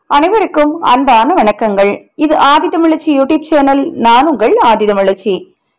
அனைவருக்கும் அன்பான வணக்கங்கள். இது ஆதிதமிழச்சி யூடியூப் சேனல். நான் உங்கள் ஆதிதமிழச்சி.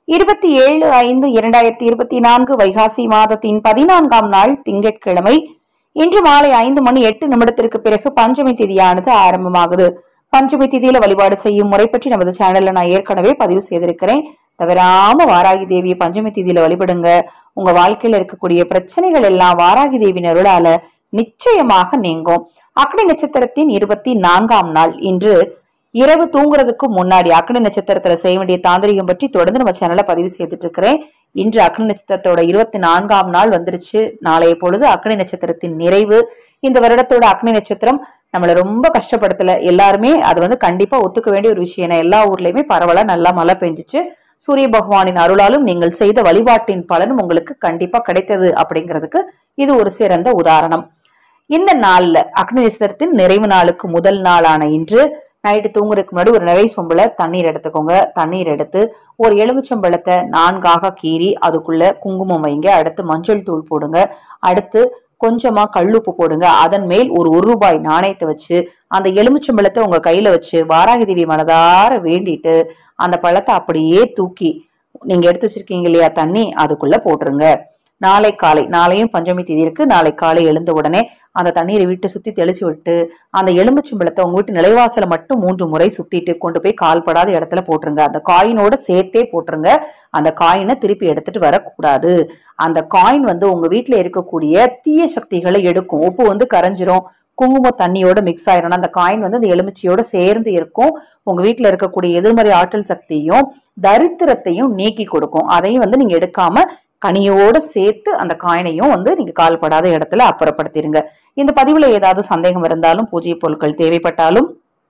27/5/2024 வைகாசி மாதத்தின் 14ஆம் நாள் திங்கட்கிழமை. இன்று மாலை 5:08 பிறகு பஞ்சமி திதியானது ஆரம்பமாகுது. பஞ்சமி திதியில வழிபாடு செய்யும் முறை பற்றி நமது சேனல்ல நான் ஏற்கனவே பதிவு செய்திருக்கிறேன். தவறாம வாராகி தேவியை பஞ்சமி திதியில வழிபடுங்க. உங்க வாழ்க்கையில இருக்கக்கூடிய பிரச்சனைகள் எல்லாம் வாராகி தேவியின் அருளால நிச்சயமாக நீங்கும். அக்னி நட்சத்திரத்தின் 24ஆம் நாள் இன்று. இரவு தூங்குறதுக்கு முன்னாடி அக்னி நட்சத்திரத்துல செய்ய வேண்டிய தாந்திரிகம் பற்றி தொடர்ந்து நம்ம சேனல்ல பதிவு செய்துட்டு இருக்கிறேன். இன்று அக்னி நட்சத்திரத்தோட 24ஆம் நாள் வந்துருச்சு. நாளைய பொழுது அக்னி நட்சத்திரத்தின் நிறைவு. இந்த வருடத்தோட அக்னி நட்சத்திரம் நம்மள ரொம்ப கஷ்டப்படுத்தல. எல்லாருமே அது கண்டிப்பா ஒத்துக்க வேண்டிய ஒரு விஷயம். எல்லா ஊர்லயுமே பரவலா நல்லா மழை பெஞ்சிச்சு. சூரிய பகவானின் அருளாலும் நீங்கள் செய்த வழிபாட்டின் பலனும் உங்களுக்கு கண்டிப்பா கிடைத்தது அப்படிங்கிறதுக்கு இது ஒரு சிறந்த உதாரணம். இந்த நாள்ல அக்னி நட்சத்திரத்தின் நிறைவு நாளுக்கு முதல் நாளான இன்று நைட்டு தூங்குறதுக்கு முன்னாடி ஒரு நிறை சொம்புல தண்ணீர் எடுத்துக்கோங்க. தண்ணீர் எடுத்து ஒரு எலுமிச்சம்பழத்தை 4ஆக கீறி அதுக்குள்ள குங்குமம் வைங்க. அடுத்து மஞ்சள் தூள் போடுங்க. அடுத்து கொஞ்சமா கல்லுப்பு போடுங்க. அதன் மேல் ஒரு ரூபாய் நாணயத்தை வச்சு அந்த எலுமிச்சம்பழத்தை உங்க கையில வச்சு வாராகி தேவி மனதார வேண்டிட்டு அந்த பழத்தை அப்படியே தூக்கி நீங்க எடுத்து வச்சிருக்கீங்க இல்லையா தண்ணி, அதுக்குள்ள போட்டுருங்க. நாளை காலை, நாளையும் பஞ்சமி தேதி இருக்கு. நாளை காலை எழுந்த உடனே அந்த தண்ணீரை விட்டு சுத்தி தெளிச்சு விட்டு அந்த எலுமிச்சம்பழத்தை உங்க வீட்டு நிலைவாசல மட்டும் 3 முறை சுத்திட்டு கொண்டு போய் கால்படாத இடத்துல போட்டுருங்க. அந்த காயினோட சேர்த்தே போட்டுருங்க. அந்த காயினை திருப்பி எடுத்துட்டு வரக்கூடாது. அந்த காயின் உங்க வீட்டுல இருக்கக்கூடிய தீய சக்திகளை எடுக்கும். உப்பு கரைஞ்சிரும். குங்கும தண்ணியோட மிக்ஸ் ஆயிரும். அந்த காயின் அந்த எலுமிச்சையோட சேர்ந்து இருக்கும். உங்க வீட்டுல இருக்கக்கூடிய எதிர்மறை ஆற்றல் சக்தியும் தரித்திரத்தையும் நீக்கி கொடுக்கும். அதையும் நீங்க எடுக்காம கனியோட சேர்த்து அந்த காயினையும் நீங்க கால்படாத இடத்துல அப்புறப்படுத்திருங்க. இந்த பதிவுல ஏதாவது சந்தேகம் இருந்தாலும் பூஜை பொருட்கள் தேவைப்பட்டாலும்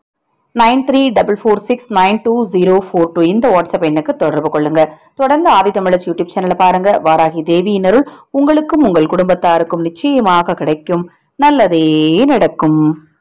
9344692042 இந்த வாட்ஸ்அப் எண்ணுக்கு தொடர்பு கொள்ளுங்க. தொடர்ந்து ஆதிதமிழச்சி யூடியூப் சேனலை பாருங்க. வாராகி தேவியின் அருள் உங்களுக்கும் உங்கள் குடும்பத்தாருக்கும் நிச்சயமாக கிடைக்கும். நல்லதே நடக்கும்.